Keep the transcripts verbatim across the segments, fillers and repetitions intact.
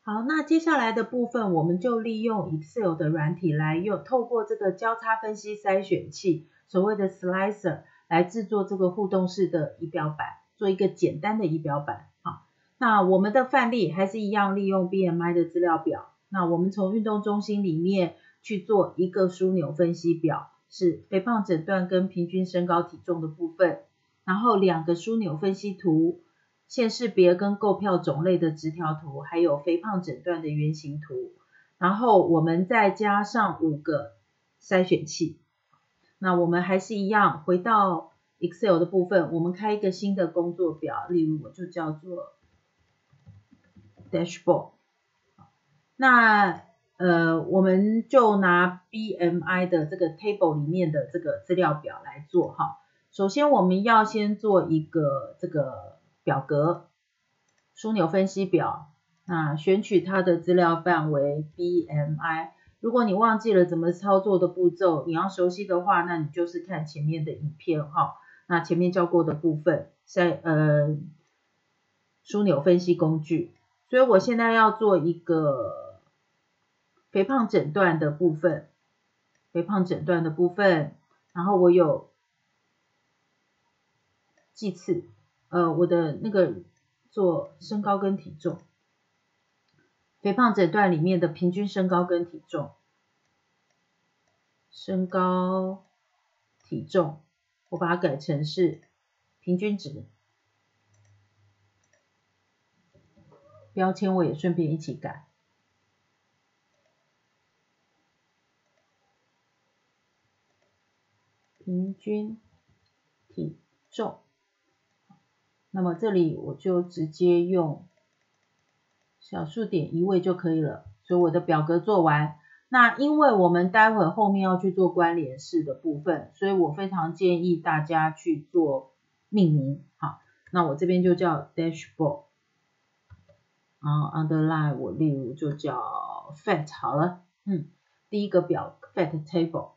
好，那接下来的部分我们就利用 Excel 的软体来用，透过这个交叉分析筛选器，所谓的 Slicer 来制作这个互动式的仪表板，做一个简单的仪表板。好，那我们的范例还是一样利用 B M I 的资料表，那我们从运动中心里面去做一个枢纽分析表，是肥胖诊断跟平均身高体重的部分，然后两个枢纽分析图，线识别跟购票种类的直条图，还有肥胖诊断的原型图，然后我们再加上五个筛选器。那我们还是一样回到 Excel 的部分，我们开一个新的工作表，例如我就叫做 Dashboard。那呃，我们就拿 B M I 的这个 table 里面的这个资料表来做哈。首先我们要先做一个这个表格，枢纽分析表，那选取它的资料范围 B M I。如果你忘记了怎么操作的步骤，你要熟悉的话，那你就是看前面的影片哈。那前面教过的部分，在呃枢纽分析工具，所以我现在要做一个肥胖诊断的部分，肥胖诊断的部分，然后我有计次，呃，我的那个做身高跟体重，肥胖诊断里面的平均身高跟体重，身高体重，我把它改成是平均值，标签我也顺便一起改，平均体重。那么这里我就直接用小数点移位就可以了，所以我的表格做完。那因为我们待会后面要去做关联式的部分，所以我非常建议大家去做命名。好，那我这边就叫 Dashboard， 然后 underline 我例如就叫 Fat 好了，嗯，第一个表 Fat Table，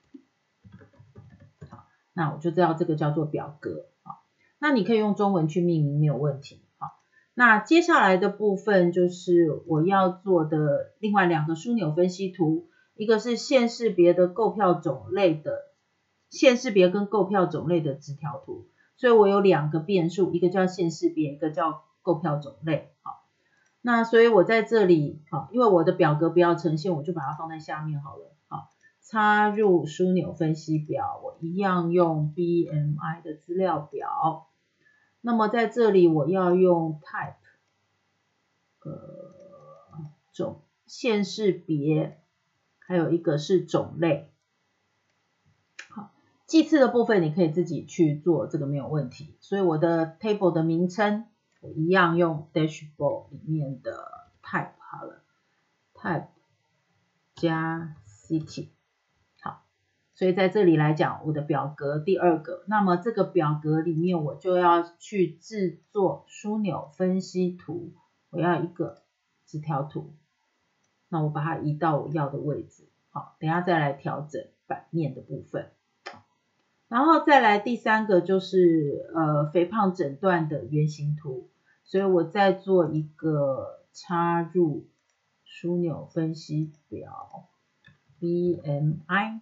好，那我就知道这个叫做表格。那你可以用中文去命名没有问题。好，那接下来的部分就是我要做的另外两个枢纽分析图，一个是线识别的购票种类的线识别跟购票种类的直条图，所以我有两个变数，一个叫线识别，一个叫购票种类。好，那所以我在这里，好，因为我的表格不要呈现，我就把它放在下面好了。好，插入枢纽分析表，我一样用 B M I 的资料表。那么在这里我要用 type， 呃，种线识别，还有一个是种类。好，计次的部分你可以自己去做，这个没有问题。所以我的 table 的名称我一样用 dashboard 里面的 type 好了 ，type 加 city。所以在这里来讲，我的表格第二个，那么这个表格里面我就要去制作枢纽分析图，我要一个直条图，那我把它移到我要的位置，好，等一下再来调整版面的部分。然后再来第三个就是呃肥胖诊断的原型图，所以我再做一个插入枢纽分析表 B M I。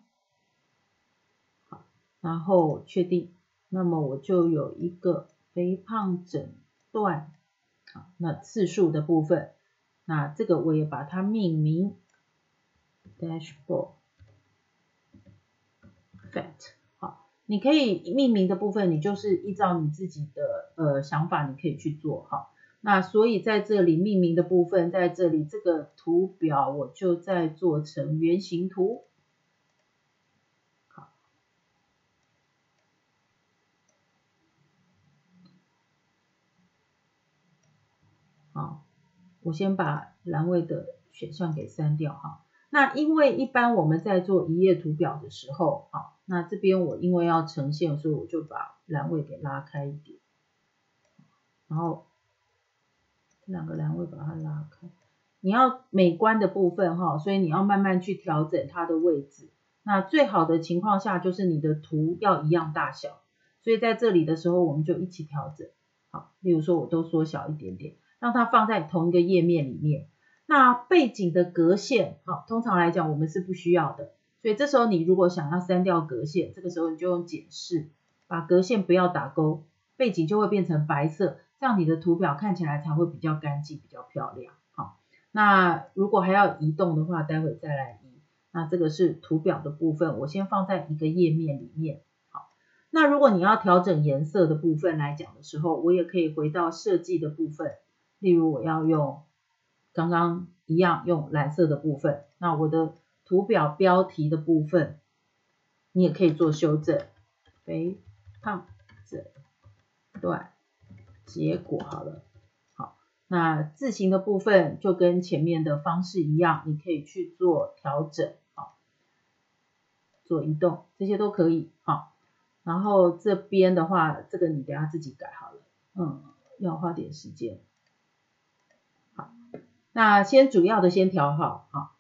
然后确定，那么我就有一个肥胖诊断，好，那次数的部分，那这个我也把它命名 Dashboard Fat， 好，你可以命名的部分，你就是依照你自己的呃想法，你可以去做哈。那所以在这里命名的部分，在这里这个图表我就再做成原型图。好，我先把栏位的选项给删掉哈。那因为一般我们在做一页图表的时候，好，那这边我因为要呈现，所以我就把栏位给拉开一点，然后这两个栏位把它拉开。你要美观的部分哈，所以你要慢慢去调整它的位置。那最好的情况下就是你的图要一样大小，所以在这里的时候我们就一起调整。好，例如说我都缩小一点点。让它放在同一个页面里面。 那背景的格线，好，通常来讲我们是不需要的，所以这时候你如果想要删掉格线，这个时候你就用检视，把格线不要打勾，背景就会变成白色，这样你的图表看起来才会比较干净，比较漂亮。好，那如果还要移动的话，待会再来移。那这个是图表的部分，我先放在一个页面里面。好，那如果你要调整颜色的部分来讲的时候，我也可以回到设计的部分，例如我要用刚刚一样用蓝色的部分，那我的图表标题的部分你也可以做修正，肥胖诊断结果好了。好，那字形的部分就跟前面的方式一样，你可以去做调整，好，做移动，这些都可以。好，然后这边的话，这个你等一下自己改好了，嗯，要花点时间。好，那先主要的先调好，好，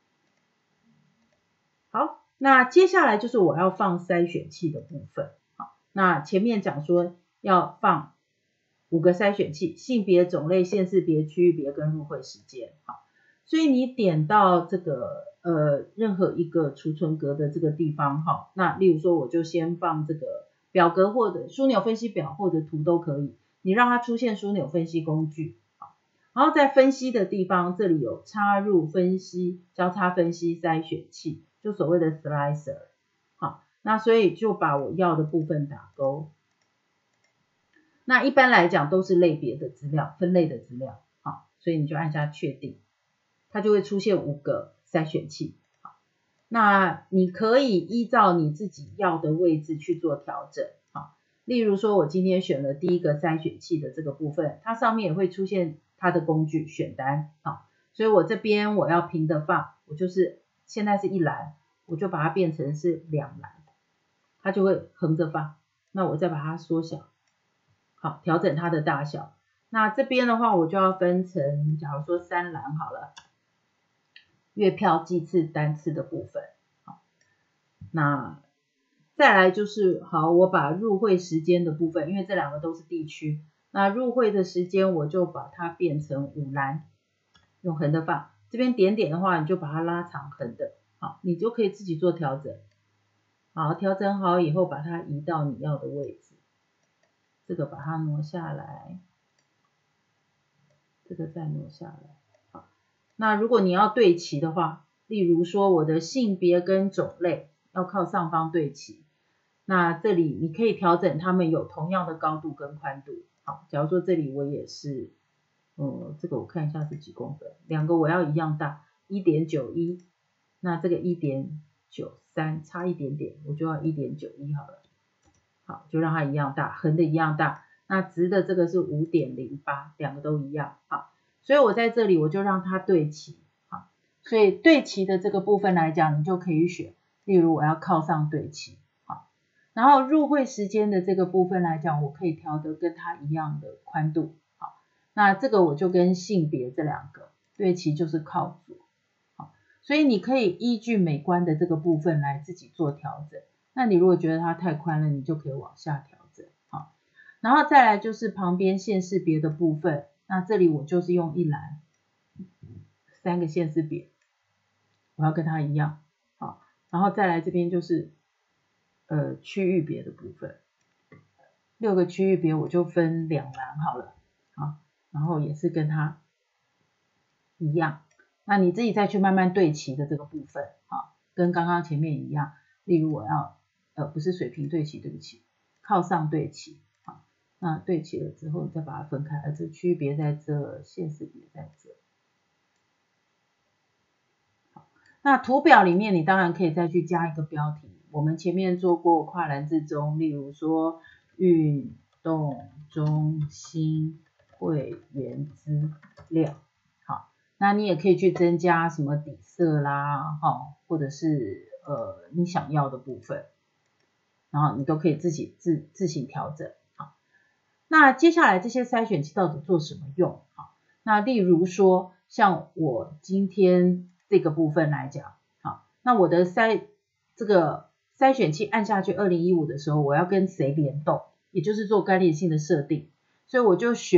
好，那接下来就是我要放筛选器的部分。好，那前面讲说要放五个筛选器，性别、种类、县市别、区域别跟入会时间。好，所以你点到这个呃任何一个储存格的这个地方，哈，那例如说我就先放这个表格或者枢纽分析表或者图都可以，你让它出现枢纽分析工具。好，然后在分析的地方，这里有插入分析、交叉分析筛选器，就所谓的 slicer。好，那所以就把我要的部分打勾。那一般来讲都是类别的资料，分类的资料，好，所以你就按下确定，它就会出现五个筛选器。好，那你可以依照你自己要的位置去做调整。好，例如说我今天选了第一个筛选器的这个部分，它上面也会出现它的工具选单。好，所以我这边我要平的放，我就是现在是一栏，我就把它变成是两栏，它就会横着放。那我再把它缩小。好，调整它的大小。那这边的话，我就要分成，假如说三栏好了，月票、季次、单次的部分。好，那再来就是好，我把入会时间的部分，因为这两个都是地区，那入会的时间我就把它变成五栏，用横的放。这边点点的话，你就把它拉长横的。好，你就可以自己做调整。好，调整好以后，把它移到你要的位置。这个把它挪下来，这个再挪下来。好，那如果你要对齐的话，例如说我的性别跟种类要靠上方对齐，那这里你可以调整它们有同样的高度跟宽度。好，假如说这里我也是，嗯，这个我看一下是几公分，两个我要一样大 ，一点九一， 那这个 一点九三 差一点点，我就要 一点九一 好了。好，就让它一样大，横的一样大，那直的这个是 五点零八， 两个都一样。好，所以我在这里我就让它对齐。好，所以对齐的这个部分来讲，你就可以选，例如我要靠上对齐。好，然后入会时间的这个部分来讲，我可以调得跟它一样的宽度。好，那这个我就跟性别这两个对齐，就是靠左。好，所以你可以依据美观的这个部分来自己做调整。那你如果觉得它太宽了，你就可以往下调整。好，然后再来就是旁边县市别的部分，那这里我就是用一栏三个县市别，我要跟它一样。好，然后再来这边就是呃区域别的部分，六个区域别我就分两栏好了。好，然后也是跟它一样，那你自己再去慢慢对齐的这个部分，好，跟刚刚前面一样。例如我要呃不是水平对齐，对不起，靠上对齐。好，那对齐了之后，你再把它分开，而这区别在这，县市别在这。好，那图表里面你当然可以再去加一个标题。我们前面做过跨栏字中，例如说运动中心会员资料。好，那你也可以去增加什么底色啦，哈，或者是呃你想要的部分，然后你都可以自己自自行调整。好，那接下来这些筛选器到底做什么用？好，那例如说像我今天这个部分来讲，好，那我的筛这个筛选器按下去二零一五的时候，我要跟谁联动，也就是做干连性的设定，所以我就选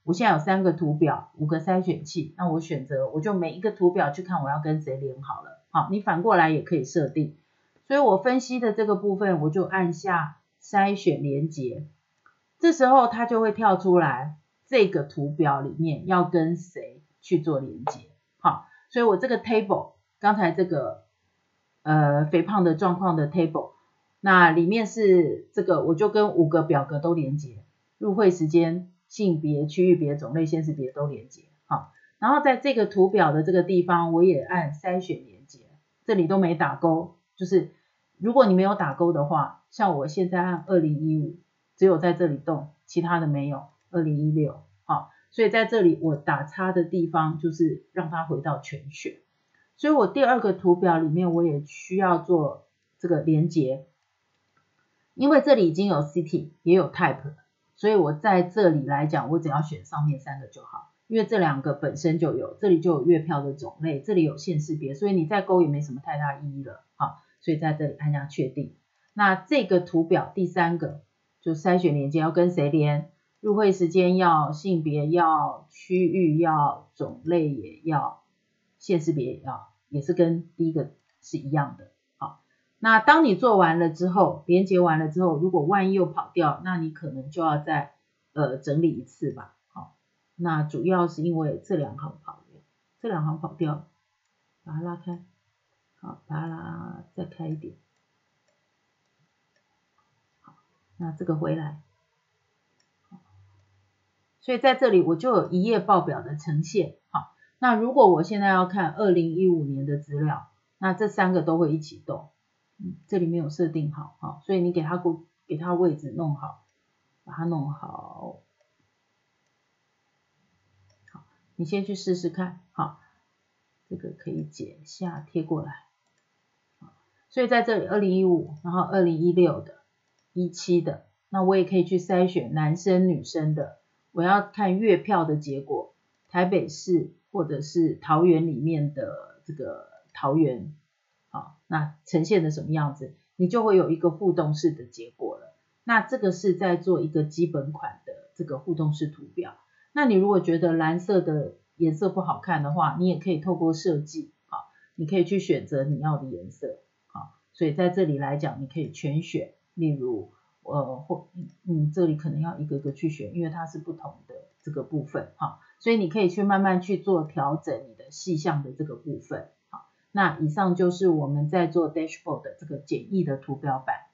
我现在有三个图表，五个筛选器，那我选择我就每一个图表去看我要跟谁连好了。好，你反过来也可以设定。所以我分析的这个部分，我就按下筛选连结，这时候它就会跳出来这个图表里面要跟谁去做连结。好，所以我这个 table 刚才这个呃肥胖的状况的 table， 那里面是这个我就跟五个表格都连结，入会时间、性别、区域别、种类、县市别都连结。好，然后在这个图表的这个地方我也按筛选连结，这里都没打勾，就是如果你没有打勾的话，像我现在按二零一五只有在这里动，其他的没有二零一六。好，所以在这里我打叉的地方就是让它回到全选。所以我第二个图表里面我也需要做这个连结，因为这里已经有 city 也有 type 了，所以我在这里来讲我只要选上面三个就好，因为这两个本身就有，这里就有月票的种类，这里有县市别，所以你再勾也没什么太大意义了。好，所以在这里按下确定。那这个图表第三个就筛选连结要跟谁连，入会时间要，性别要，区域要，种类也要，县市别也要，也是跟第一个是一样的。好，那当你做完了之后，连结完了之后，如果万一又跑掉，那你可能就要再呃整理一次吧。好，那主要是因为这两行跑掉，这两行跑掉，把它拉开，好，把它拉再开一点。好，那这个回来。所以在这里我就有一页报表的呈现。好，那如果我现在要看二零一五年的资料，那这三个都会一起动。嗯，这里没有设定好，好，所以你给它给它位置弄好，把它弄好。好，你先去试试看。好，这个可以剪下贴过来。好，所以在这里二零一五，然后二零一六的、一七的，那我也可以去筛选男生女生的。我要看月票的结果，台北市或者是桃园里面的这个桃园，好，那呈现的什么样子，你就会有一个互动式的结果了。那这个是在做一个基本款的这个互动式图表。那你如果觉得蓝色的颜色不好看的话，你也可以透过设计，好，你可以去选择你要的颜色。好，所以在这里来讲，你可以全选，例如呃，或嗯，这里可能要一个个去选，因为它是不同的这个部分哈，所以你可以去慢慢去做调整你的细项的这个部分。好，那以上就是我们在做 dashboard 的这个简易的图表版。